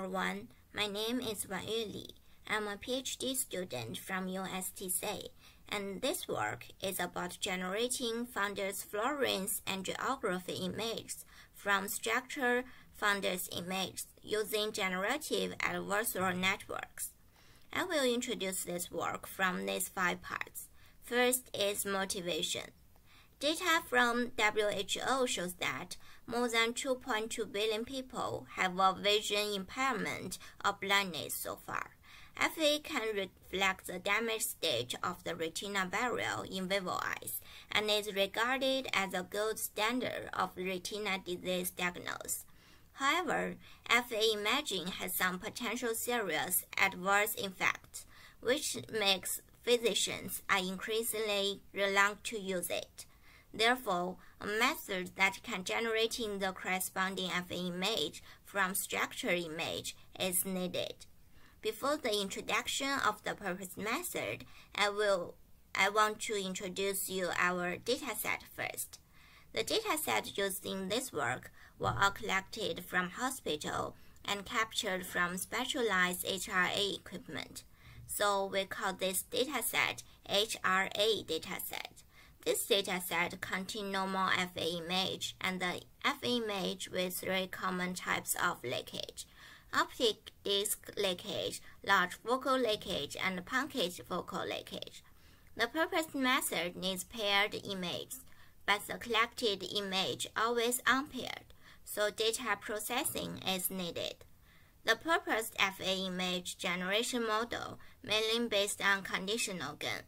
everyone, my name is Wanyue. I'm a PhD student from USTC, and this work is about generating fundus fluorescence angiography images from structured fundus images using generative adversarial networks. I will introduce this work from these 5 parts. First is motivation. Data from WHO shows that more than 2.2 billion people have a vision impairment or blindness so far. FA can reflect the damaged state of the retinal barrier in vivo eyes and is regarded as a gold standard of retinal disease diagnosis. However, FA imaging has some potential serious adverse effects, which makes physicians are increasingly reluctant to use it. Therefore, a method that can generate the corresponding FA image from structured image is needed. Before the introduction of the purpose method, I want to introduce you our dataset first. The dataset used in this work were all collected from hospital and captured from specialized HRA equipment. So we call this dataset HRA dataset. This dataset contains normal FA image and the FA image with 3 common types of leakage: optic disc leakage, large focal leakage, and punctate focal leakage. The purpose method needs paired images, but the collected image always unpaired, so data processing is needed. The purposed FA image generation model mainly based on conditional gain.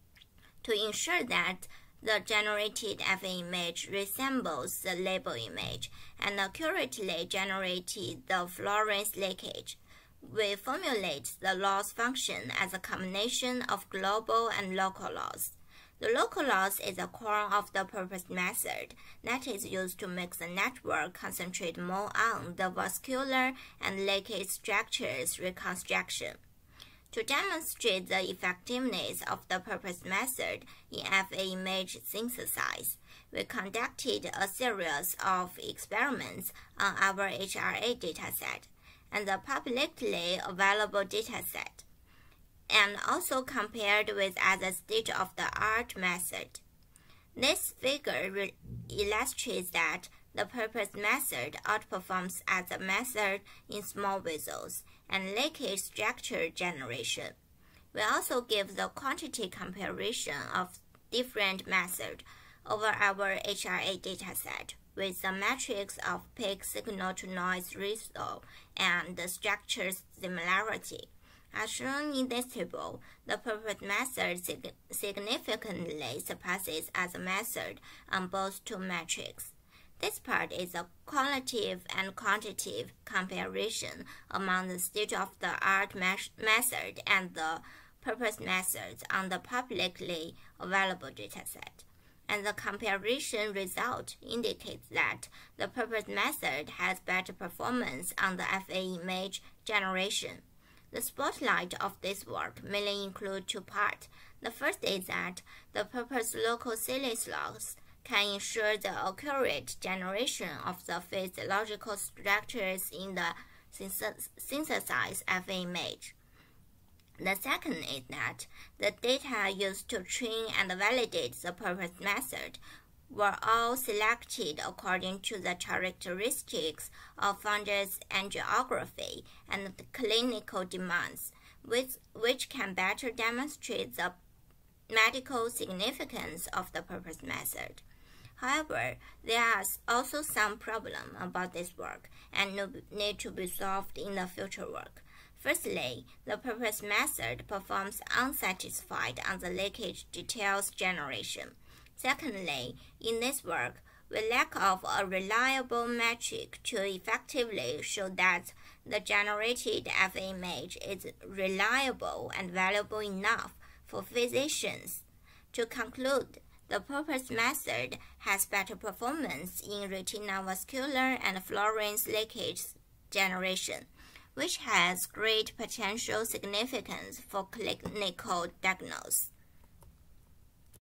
To ensure that the generated FA image resembles the label image and accurately generated the fluorescence leakage, we formulate the loss function as a combination of global and local loss. The local loss is a core of the purpose method that is used to make the network concentrate more on the vascular and leakage structures reconstruction. To demonstrate the effectiveness of the purpose method in FA image synthesis, we conducted a series of experiments on our HRA dataset and the publicly available dataset, and also compared with other state-of-the-art method. This figure illustrates that the purpose method outperforms other methods in small vessels and leakage structure generation. We also give the quantity comparison of different methods over our HRA dataset with the metrics of peak signal-to-noise ratio and the structure similarity. As shown in this table, the purpose method significantly surpasses other methods on both 2 metrics. This part is a qualitative and quantitative comparison among the state-of-the-art method and the purpose methods on the publicly available dataset. And the comparison result indicates that the purpose method has better performance on the FA image generation. The spotlight of this work mainly includes 2 parts. The first is that the purpose local saliency loss can ensure the accurate generation of the physiological structures in the synthesized FA image. The second is that the data used to train and validate the purpose method were all selected according to the characteristics of fundus angiography and the clinical demands, which can better demonstrate the medical significance of the purpose method. However, there are also some problems about this work and need to be solved in the future work. Firstly, the purpose method performs unsatisfied on the leakage details generation. Secondly, in this work, we lack of a reliable metric to effectively show that the generated FA image is reliable and valuable enough for physicians. To conclude, the purpose method has better performance in retinal vascular and fluorescence leakage generation, which has great potential significance for clinical diagnosis.